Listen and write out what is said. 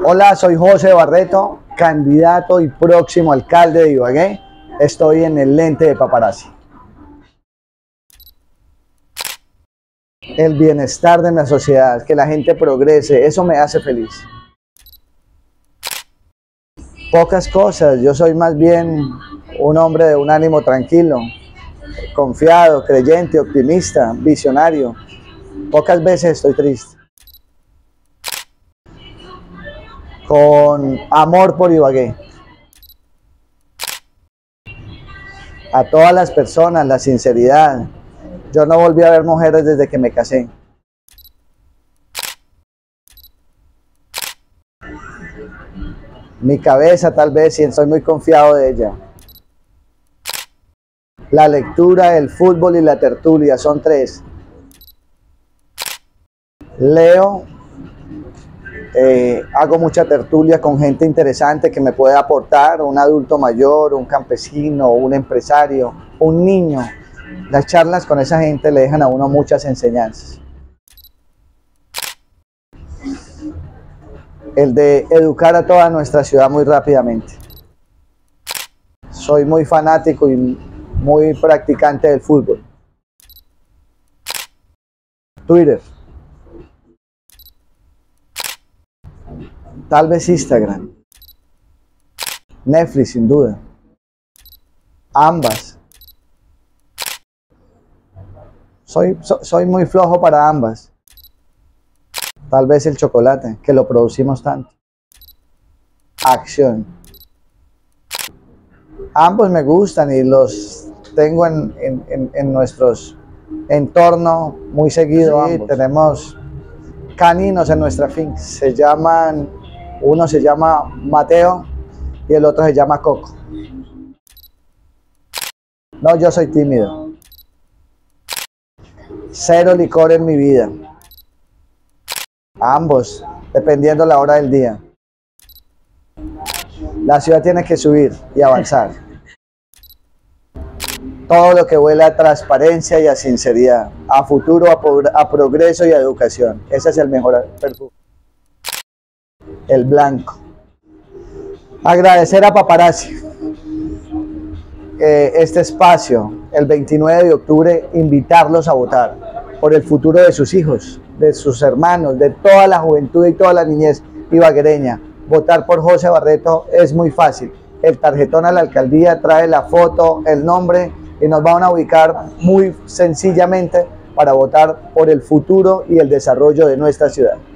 Hola, soy José Barreto, candidato y próximo alcalde de Ibagué. Estoy en el lente de paparazzi. El bienestar de la sociedad, que la gente progrese, eso me hace feliz. Pocas cosas, yo soy más bien un hombre de un ánimo tranquilo, confiado, creyente, optimista, visionario. Pocas veces estoy triste. Con amor por Ibagué. A todas las personas, la sinceridad. Yo no volví a ver mujeres desde que me casé. Mi cabeza tal vez, y estoy muy confiado de ella. La lectura, el fútbol y la tertulia, son tres. Leo, hago mucha tertulia con gente interesante que me puede aportar, un adulto mayor, un campesino, un empresario, un niño. Las charlas con esa gente le dejan a uno muchas enseñanzas. El de educar a toda nuestra ciudad muy rápidamente. Soy muy fanático y muy practicante del fútbol. Twitter. Tal vez Instagram. Netflix, sin duda. Ambas. Soy muy flojo para ambas. Tal vez el chocolate, que lo producimos tanto. Acción. Ambos me gustan y los tengo en nuestros entornos muy seguido. Sí, tenemos caninos en nuestra finca. Uno se llama Mateo y el otro se llama Coco. No, yo soy tímido. Cero licor en mi vida. Ambos, dependiendo la hora del día. La ciudad tiene que subir y avanzar. Todo lo que huele a transparencia y a sinceridad, a futuro, a progreso y a educación. Ese es el mejor perfume. El blanco. Agradecer a Paparazzi este espacio, el 29 de octubre, invitarlos a votar por el futuro de sus hijos, de sus hermanos, de toda la juventud y toda la niñez ibaguereña. Votar por José Barreto es muy fácil. El tarjetón a la alcaldía trae la foto, el nombre y nos van a ubicar muy sencillamente para votar por el futuro y el desarrollo de nuestra ciudad.